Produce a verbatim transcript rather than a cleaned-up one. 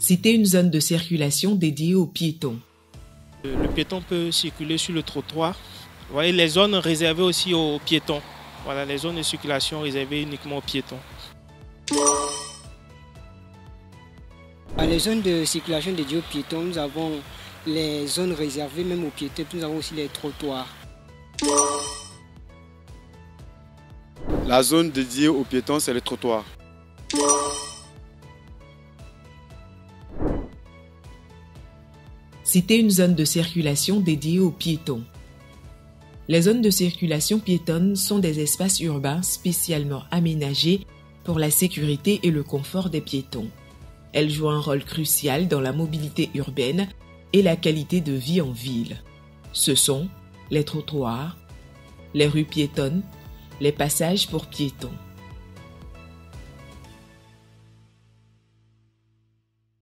Citez une zone de circulation dédiée aux piétons. Le piéton peut circuler sur le trottoir. Vous voyez, les zones réservées aussi aux piétons. Voilà, les zones de circulation réservées uniquement aux piétons. Les zones de circulation dédiées aux piétons, nous avons les zones réservées même aux piétons, nous avons aussi les trottoirs. La zone dédiée aux piétons, c'est les trottoirs. Citez une zone de circulation dédiée aux piétons. Les zones de circulation piétonne sont des espaces urbains spécialement aménagés pour la sécurité et le confort des piétons. Elles jouent un rôle crucial dans la mobilité urbaine et la qualité de vie en ville. Ce sont les trottoirs, les rues piétonnes, les passages pour piétons.